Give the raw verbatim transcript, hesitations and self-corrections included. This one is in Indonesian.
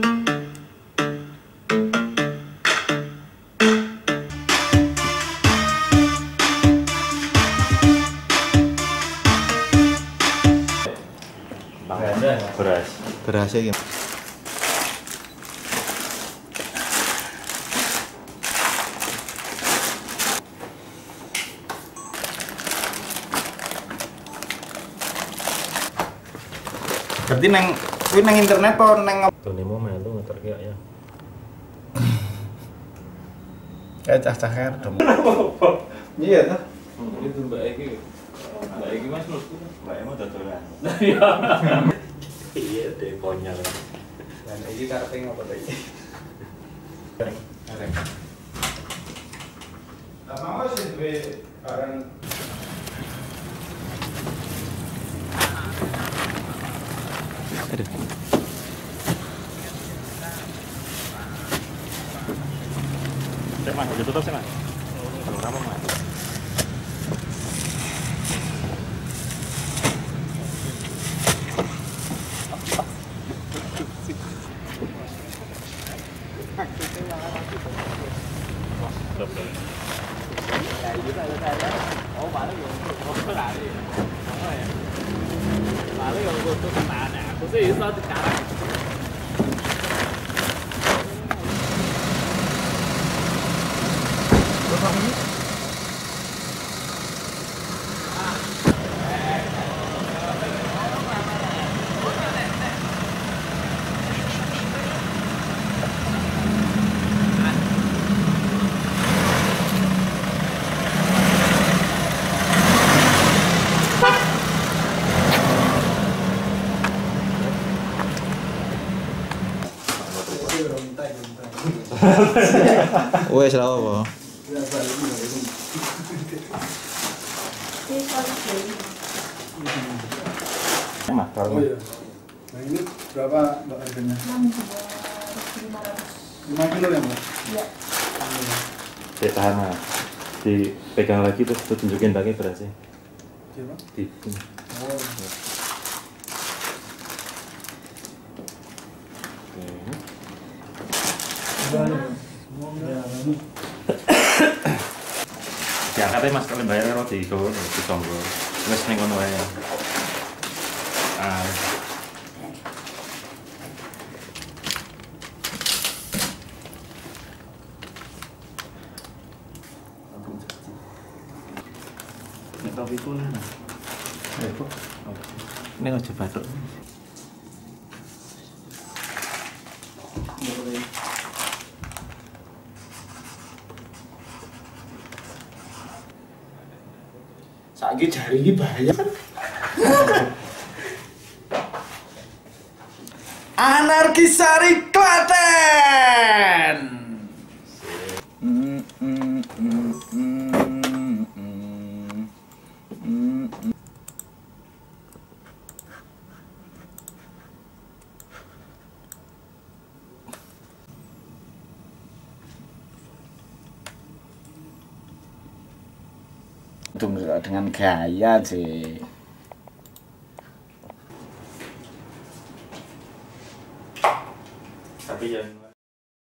Beras. Berasnya gimana? Berarti neng, kuwi neng internet apa neng Tuh nemu melu ngeterke ya. kayak cah-cah kayak dong. Iya tuh. Itu Mbak Eki. Mbak Eki Mas menurutku Mbak Eki mau dodolan. Iya deh konyol. Dan iki karepe ngopo to iki? Arek. Lah mau sih duwe barang Aduh. Cek Mas, udah tutup sih Mas. Belum rampung Mas. Ủa bà nó dùng không có lại gì không có này bà nó dùng tôi tôi tạ nè tôi sẽ sao tôi tạ này wes lah apa? Mas, kalau Oh iya. Nah ini berapa Mbak harganya? enam juta lima ratus. lima kilo ya Mbak? Iya. Cek tahan Mas. Dipegang lagi terus tuh tunjukin pakai berasnya. Siapa? Di Oh. diangkat aja Mas, kalian bayar roti itu di tonggo wes ning kono wae. Ah. Nek topi ku nah. Eh kok. Nek aja batuk. Saiki jari iki bahaya kan? Anarkisari Klaten. Mm, mm, mm, mm, mm, mm, mm. Dengan gaya sih. Tapi yang